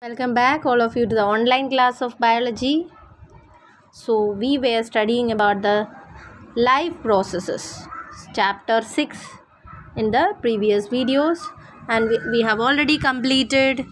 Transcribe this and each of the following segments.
Welcome back all of you to the online class of biology. So we were studying about the life processes, chapter 6 in the previous videos, and we have already completed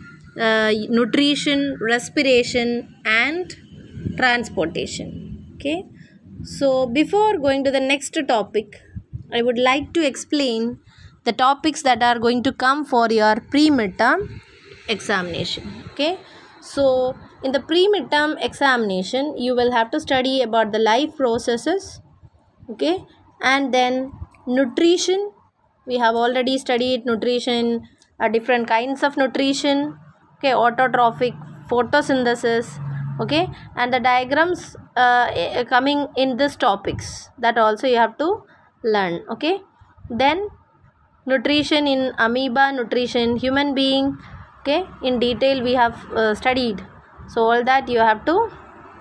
nutrition, respiration and transportation. Okay, so before going to the next topic, I would like to explain the topics that are going to come for your pre-midterm examination. Okay, so in the pre-midterm examination you will have to study about the life processes, okay, and then nutrition. We have already studied nutrition, different kinds of nutrition, okay, autotrophic, photosynthesis, okay, and the diagrams coming in these topics, that also you have to learn. Okay, then nutrition in amoeba, nutrition human being, okay, in detail we have studied, so all that you have to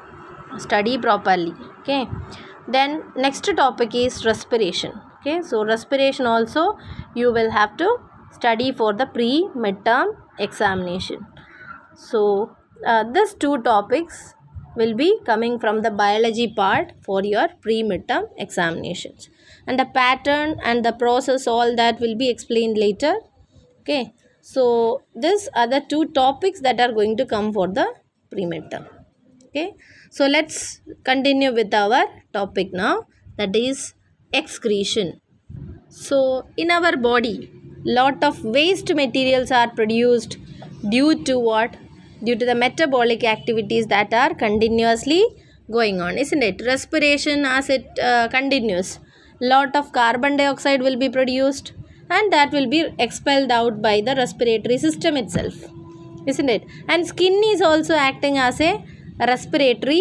study properly. Okay, then next topic is respiration. Okay, so respiration also you will have to study for the pre-midterm examination. So these two topics will be coming from the biology part for your pre-midterm examinations, and the pattern and the process, all that will be explained later. Okay, so these are the two topics that are going to come for the pre-midterm. Okay, so let's continue with our topic now, that is excretion. So in our body, lot of waste materials are produced due to what? Due to the metabolic activities that are continuously going on, isn't it? Respiration, as it continues, lot of carbon dioxide will be produced, and that will be expelled out by the respiratory system itself, isn't it? And skin is also acting as a respiratory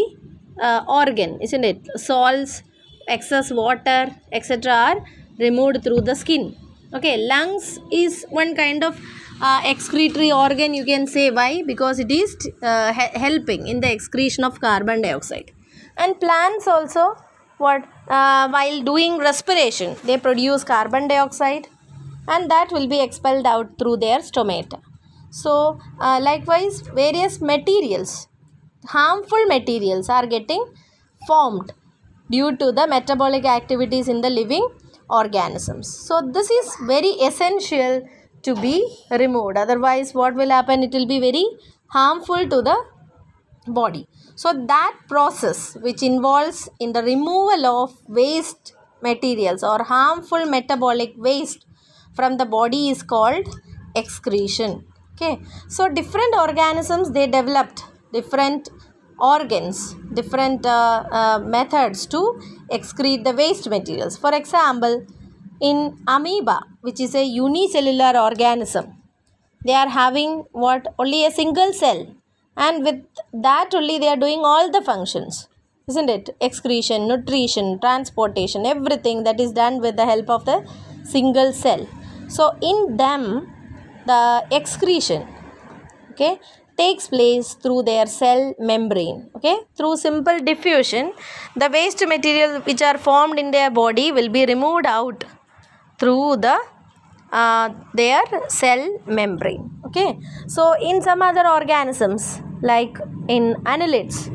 organ, isn't it? Salts, excess water, etc. are removed through the skin. Okay, lungs is one kind of excretory organ, you can say. Why? Because it is helping in the excretion of carbon dioxide. And plants also, what while doing respiration, they produce carbon dioxide, and that will be expelled out through their stomata. So likewise, various materials, harmful materials, are getting formed due to the metabolic activities in the living organisms. So this is very essential to be removed, otherwise what will happen? It will be very harmful to the body. So that process which involves in the removal of waste materials or harmful metabolic waste from the body is called excretion. Okay, so different organisms, they developed different organs, different methods to excrete the waste materials. For example, in amoeba, which is a unicellular organism, they are having what? Only a single cell, and with that only they are doing all the functions, isn't it? Excretion, nutrition, transportation, everything that is done with the help of the single cell. So in them, the excretion, okay, takes place through their cell membrane. Okay, through simple diffusion, the waste material which are formed in their body will be removed out through the their cell membrane. Okay, so in some other organisms, like in annelids,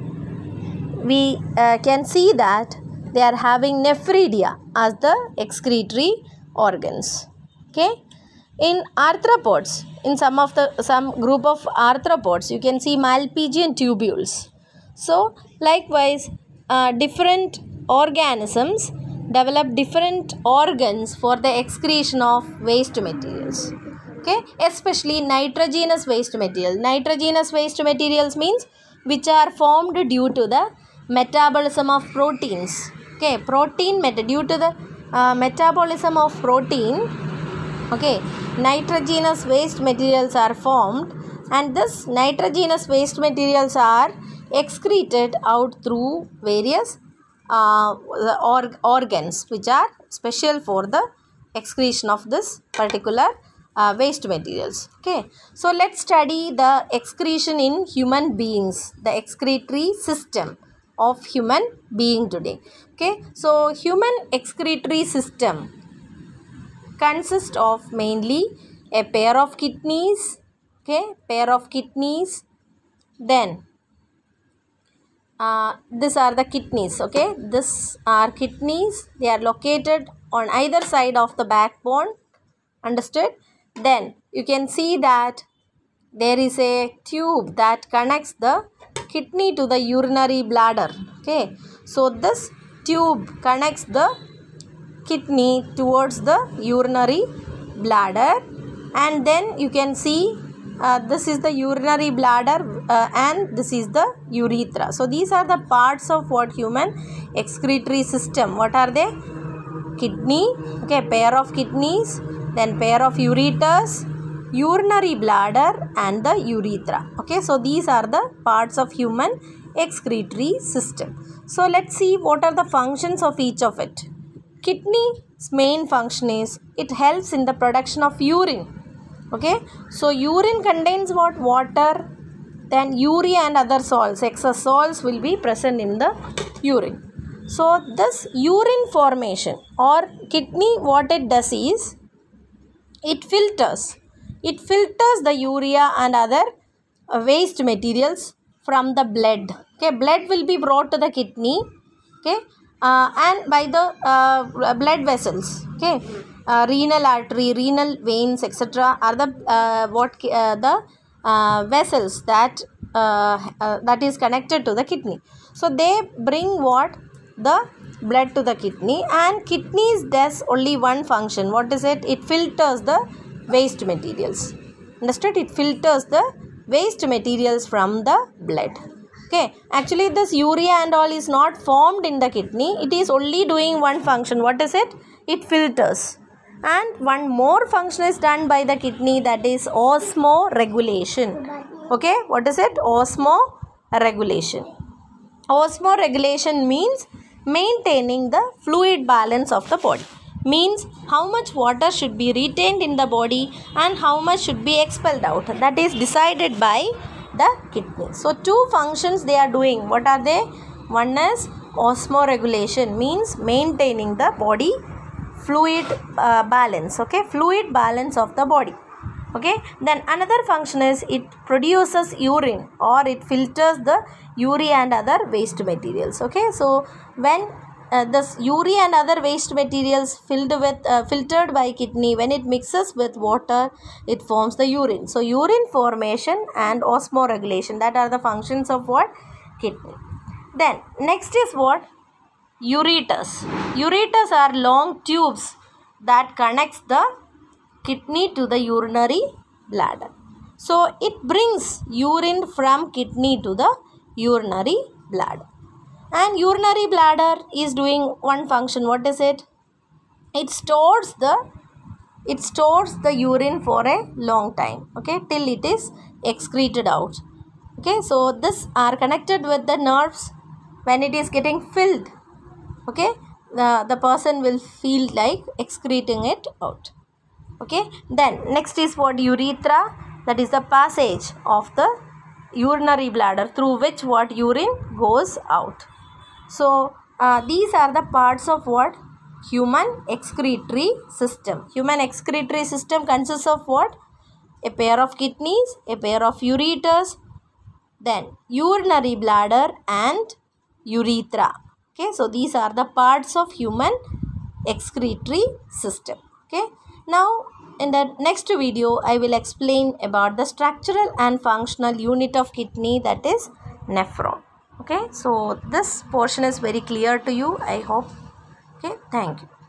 we can see that they are having nephridia as the excretory organs. Okay, in arthropods, in some group of arthropods, you can see Malpighian tubules. So likewise, different organisms develop different organs for the excretion of waste materials. Okay, especially nitrogenous waste material. Nitrogenous waste materials means which are formed due to the metabolism of proteins. Okay, due to the metabolism of protein. Okay, nitrogenous waste materials are formed, and this nitrogenous waste materials are excreted out through various organs which are special for the excretion of this particular waste materials. Okay, so let's study the excretion in human beings, the excretory system of human being today. Okay, so human excretory system consists of mainly a pair of kidneys, okay, pair of kidneys, Then these are the kidneys. Okay, these are kidneys. They are located on either side of the backbone. Understood? Then you can see that there is a tube that connects the kidney to the urinary bladder. Okay, so this tube connects the kidney towards the urinary bladder, and then you can see this is the urinary bladder and this is the urethra. So these are the parts of what human excretory system. What are they? Kidney, okay, pair of kidneys, then pair of ureters, urinary bladder and the urethra. Okay, so these are the parts of human excretory system. So let's see what are the functions of each of it. Kidney's main function is it helps in the production of urine. Okay, so urine contains what? Water, then urea and other salts, excess salts will be present in the urine. So this urine formation or kidney, what it does is it filters the urea and other waste materials from the blood. Okay, blood will be brought to the kidney. Okay, and by the blood vessels. Okay, renal artery, renal veins, etc. are the vessels that is connected to the kidney. So they bring what? The blood to the kidney, and kidneys does only one function. What is it? It filters the waste materials. Understood? It filters the waste materials from the blood. Okay, actually this urea and all is not formed in the kidney. It is only doing one function. What is it? It filters. And one more function is done by the kidney, that is osmoregulation. Okay, what is it? Osmoregulation. Osmoregulation means maintaining the fluid balance of the body. Means how much water should be retained in the body and how much should be expelled out. That is decided by the kidney. So two functions they are doing. What are they? One is osmoregulation, means maintaining the body fluid balance. Okay, fluid balance of the body. Okay, then another function is it produces urine or it filters the urea and other waste materials. Okay, so when this urea and other waste materials filtered by kidney, when it mixes with water, it forms the urine. So urine formation and osmoregulation, that are the functions of what? Kidney. Then next is what? Ureters. Ureters are long tubes that connects the kidney to the urinary bladder. So it brings urine from kidney to the urinary bladder. And urinary bladder is doing one function. What is it? It stores the urine for a long time. Okay, till it is excreted out. Okay, so this are connected with the nerves. When it is getting filled, okay, the person will feel like excreting it out. Okay, then next is what? Urethra. That is the passage of the urinary bladder through which what? Urine goes out. So these are the parts of what? Human excretory system. Human excretory system consists of what? A pair of kidneys, a pair of ureters, then urinary bladder and urethra. Okay, so these are the parts of human excretory system. Okay, now in the next video I will explain about the structural and functional unit of kidney, that is nephron. Okay, so this portion is very clear to you, I hope. Okay, thank you.